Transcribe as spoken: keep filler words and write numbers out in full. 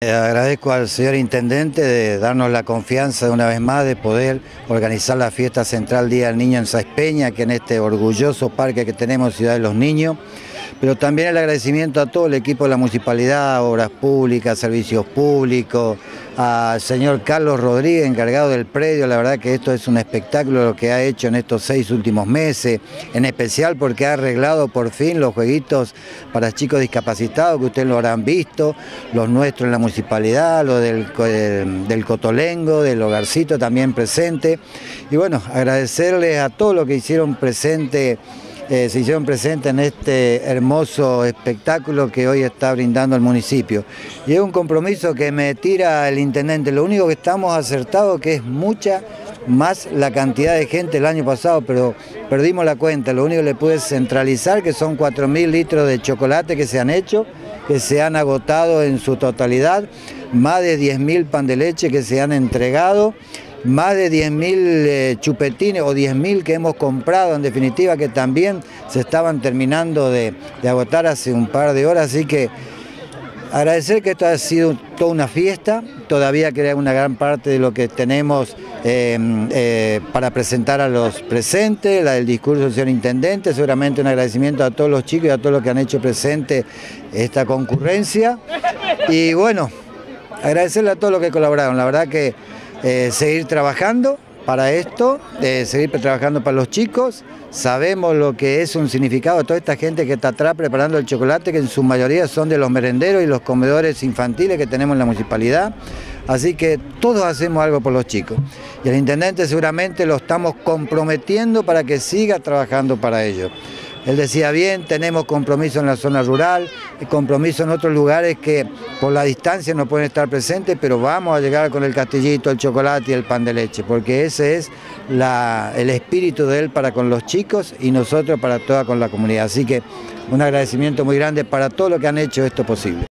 Eh, Agradezco al señor Intendente de darnos la confianza de una vez más de poder organizar la fiesta central Día del Niño en Sáenz Peña, que en este orgulloso parque que tenemos, Ciudad de los Niños, pero también el agradecimiento a todo el equipo de la Municipalidad, Obras Públicas, Servicios Públicos, al señor Carlos Rodríguez, encargado del predio. La verdad que esto es un espectáculo lo que ha hecho en estos seis últimos meses, en especial porque ha arreglado por fin los jueguitos para chicos discapacitados, que ustedes lo habrán visto, los nuestros en la Municipalidad, los del, del, del Cotolengo, del Hogarcito también presente. Y bueno, agradecerles a todos los que hicieron presente Eh, se hicieron presentes en este hermoso espectáculo que hoy está brindando el municipio. Y es un compromiso que me tira el Intendente. Lo único que estamos acertados que es mucha más la cantidad de gente el año pasado, pero perdimos la cuenta. Lo único que le pude centralizar que son cuatro mil litros de chocolate que se han hecho, que se han agotado en su totalidad, más de diez mil pan de leche que se han entregado, más de diez mil eh, chupetines o diez mil que hemos comprado, en definitiva, que también se estaban terminando de, de agotar hace un par de horas, así que agradecer que esto ha sido toda una fiesta. Todavía queda una gran parte de lo que tenemos eh, eh, para presentar a los presentes, la del discurso del señor Intendente, seguramente un agradecimiento a todos los chicos y a todos los que han hecho presente esta concurrencia, y bueno, agradecerle a todos los que colaboraron. La verdad que Eh, seguir trabajando para esto, eh, seguir trabajando para los chicos. Sabemos lo que es un significado de toda esta gente que está atrás preparando el chocolate, que en su mayoría son de los merenderos y los comedores infantiles que tenemos en la municipalidad. Así que todos hacemos algo por los chicos. Y el Intendente seguramente lo estamos comprometiendo para que siga trabajando para ellos. Él decía bien, tenemos compromiso en la zona rural, compromiso en otros lugares que por la distancia no pueden estar presentes, pero vamos a llegar con el castillito, el chocolate y el pan de leche, porque ese es la, el espíritu de él para con los chicos y nosotros para toda con la comunidad. Así que un agradecimiento muy grande para todos los que han hecho esto posible.